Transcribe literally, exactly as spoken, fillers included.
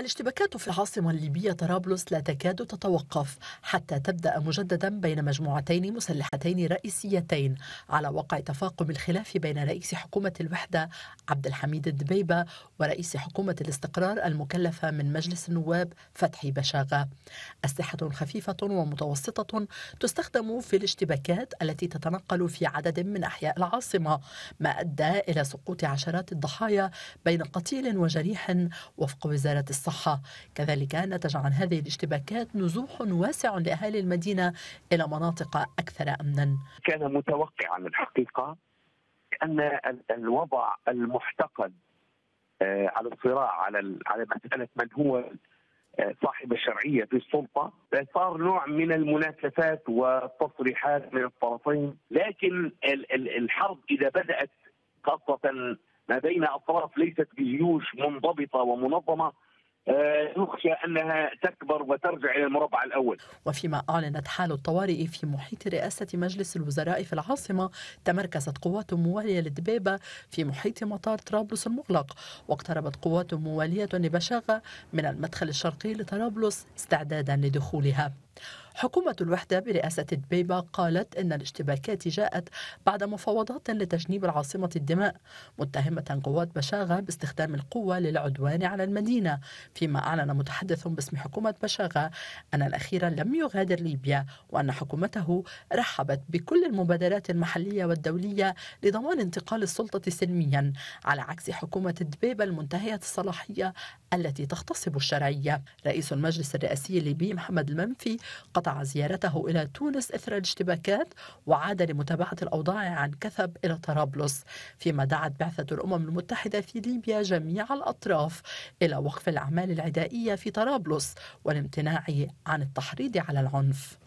الاشتباكات في العاصمة الليبية طرابلس لا تكاد تتوقف حتى تبدأ مجددا بين مجموعتين مسلحتين رئيسيتين على وقع تفاقم الخلاف بين رئيس حكومة الوحدة عبد الحميد الدبيبة ورئيس حكومة الاستقرار المكلفة من مجلس النواب فتحي بشاغة. أسلحة خفيفة ومتوسطة تستخدم في الاشتباكات التي تتنقل في عدد من أحياء العاصمة، ما أدى إلى سقوط عشرات الضحايا بين قتيل وجريح وفق وزارة الصحة. كذلك نتج عن هذه الاشتباكات نزوح واسع لأهالي المدينة إلى مناطق أكثر أمنا. كان متوقعا الحقيقة أن الوضع المحتقن على الصراع على على مسألة من هو صاحب الشرعية في السلطة صار نوع من المناكفات والتصريحات من الطرفين، لكن الحرب إذا بدأت خاصة ما بين أطراف ليست بجيوش منضبطة ومنظمة يخشى أنها تكبر وترجع إلى المربع الأول. وفيما أعلنت حال الطوارئ في محيط رئاسة مجلس الوزراء في العاصمة، تمركزت قوات موالية للدبيبة في محيط مطار طرابلس المغلق، واقتربت قوات موالية لبشاغة من المدخل الشرقي لطرابلس استعدادا لدخولها. حكومة الوحدة برئاسة دبيبة قالت إن الاشتباكات جاءت بعد مفاوضات لتجنيب العاصمة الدماء، متهمة قوات بشاغة باستخدام القوة للعدوان على المدينة، فيما أعلن متحدث باسم حكومة بشاغة أن الأخير لم يغادر ليبيا، وأن حكومته رحبت بكل المبادرات المحلية والدولية لضمان انتقال السلطة سلميا، على عكس حكومة دبيبة المنتهية الصلاحية التي تغتصب الشرعية. رئيس المجلس الرئاسي الليبي محمد المنفي قطع زيارته إلى تونس إثر الاشتباكات وعاد لمتابعة الأوضاع عن كثب إلى طرابلس، فيما دعت بعثة الأمم المتحدة في ليبيا جميع الأطراف إلى وقف الأعمال العدائية في طرابلس والامتناع عن التحريض على العنف.